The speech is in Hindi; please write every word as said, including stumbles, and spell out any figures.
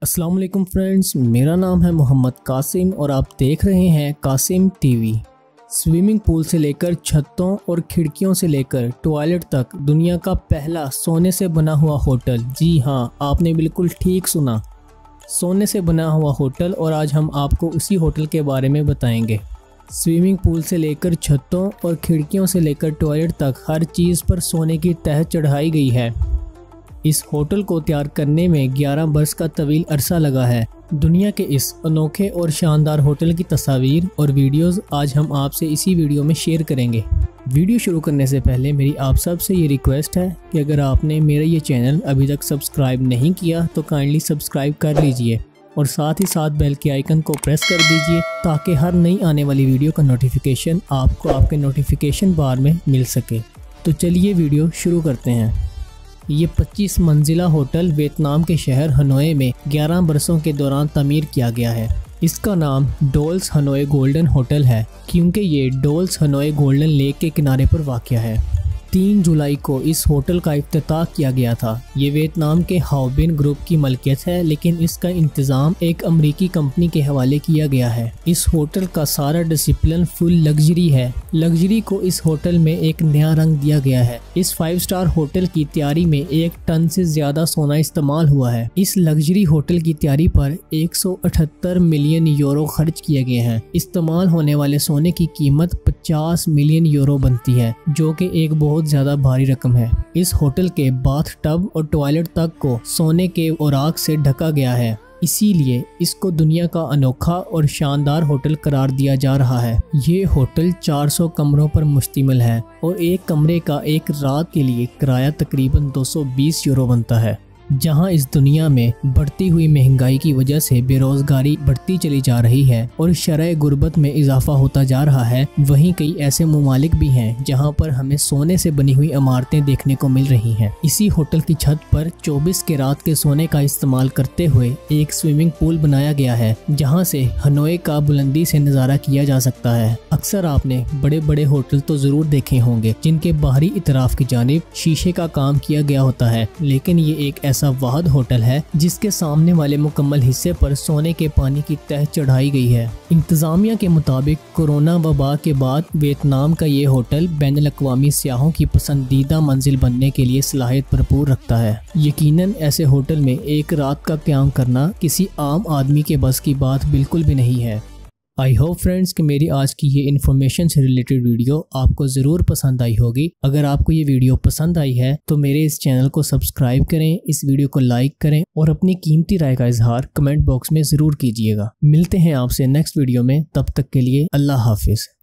अस्सलाम वालेकुम फ्रेंड्स, मेरा नाम है मोहम्मद कासिम और आप देख रहे हैं कासिम टीवी। स्विमिंग पूल से लेकर छतों और खिड़कियों से लेकर टॉयलेट तक दुनिया का पहला सोने से बना हुआ होटल। जी हाँ, आपने बिल्कुल ठीक सुना, सोने से बना हुआ होटल। और आज हम आपको उसी होटल के बारे में बताएंगे। स्विमिंग पूल से लेकर छतों और खिड़कियों से लेकर टॉयलेट तक हर चीज़ पर सोने की तह चढ़ाई गई है। इस होटल को तैयार करने में ग्यारह बरस का तवील अरसा लगा है। दुनिया के इस अनोखे और शानदार होटल की तस्वीर और वीडियोस आज हम आपसे इसी वीडियो में शेयर करेंगे। वीडियो शुरू करने से पहले मेरी आप सब से ये रिक्वेस्ट है कि अगर आपने मेरा ये चैनल अभी तक सब्सक्राइब नहीं किया तो काइंडली सब्सक्राइब कर लीजिए और साथ ही साथ बेल के आइकन को प्रेस कर दीजिए ताकि हर नई आने वाली वीडियो का नोटिफिकेशन आपको आपके नोटिफिकेशन बार में मिल सके। तो चलिए वीडियो शुरू करते हैं। ये पच्चीस मंजिला होटल वियतनाम के शहर हनोई में ग्यारह बरसों के दौरान तमीर किया गया है। इसका नाम डोल्स हनोई गोल्डन होटल है क्योंकि ये डोल्स हनोई गोल्डन लेक के किनारे पर वाक़या है। तीन जुलाई को इस होटल का इफ्तिताह किया गया था। ये वियतनाम के हाओबिन ग्रुप की मलकियत है, लेकिन इसका इंतज़ाम एक अमरीकी कंपनी के हवाले किया गया है। इस होटल का सारा डिसिप्लिन फुल लग्जरी है। लग्जरी को इस होटल में एक नया रंग दिया गया है। इस फाइव स्टार होटल की तैयारी में एक टन से ज्यादा सोना इस्तेमाल हुआ है। इस लग्जरी होटल की तैयारी पर एक सौ अठहत्तर मिलियन यूरो खर्च किए गए हैं। इस्तेमाल होने वाले सोने की कीमत पचास मिलियन यूरो बनती है, जो कि एक बहुत बहुत ज्यादा भारी रकम है। इस होटल के बाथ टब और टॉयलेट तक को सोने के औराक से ढका गया है, इसीलिए इसको दुनिया का अनोखा और शानदार होटल करार दिया जा रहा है। ये होटल चार सौ कमरों पर मुश्तमिल है और एक कमरे का एक रात के लिए किराया तकरीबन दो सौ बीस यूरो बनता है। जहां इस दुनिया में बढ़ती हुई महंगाई की वजह से बेरोजगारी बढ़ती चली जा रही है और शरह गुर्बत में इजाफा होता जा रहा है, वहीं कई ऐसे ममालिक भी हैं जहां पर हमें सोने से बनी हुई इमारतें देखने को मिल रही हैं। इसी होटल की छत पर चौबीस कैरात के सोने का इस्तेमाल करते हुए एक स्विमिंग पूल बनाया गया है, जहां से हनोई का बुलंदी से नज़ारा किया जा सकता है। अक्सर आपने बड़े बड़े होटल तो जरूर देखे होंगे जिनके बाहरी इतराफ की जानिब शीशे का काम किया गया होता है, लेकिन ये एक ऐसा वाहिद होटल है जिसके सामने वाले मुकम्मल हिस्से पर सोने के पानी की तह चढ़ाई गई है। इंतजामिया के मुताबिक कोरोना वबा के बाद वियतनाम का ये होटल बैनुल अक़वामी सियाहों की पसंदीदा मंजिल बनने के लिए सलाहियत भरपूर रखता है। यकीनन ऐसे होटल में एक रात का क़याम करना किसी आम आदमी के बस की बात बिल्कुल भी नहीं है। आई होप फ्रेंड्स कि मेरी आज की ये इन्फॉर्मेशन से रिलेटेड वीडियो आपको ज़रूर पसंद आई होगी। अगर आपको ये वीडियो पसंद आई है तो मेरे इस चैनल को सब्सक्राइब करें, इस वीडियो को लाइक करें और अपनी कीमती राय का इजहार कमेंट बॉक्स में ज़रूर कीजिएगा। मिलते हैं आपसे नेक्स्ट वीडियो में, तब तक के लिए अल्लाह हाफिज़।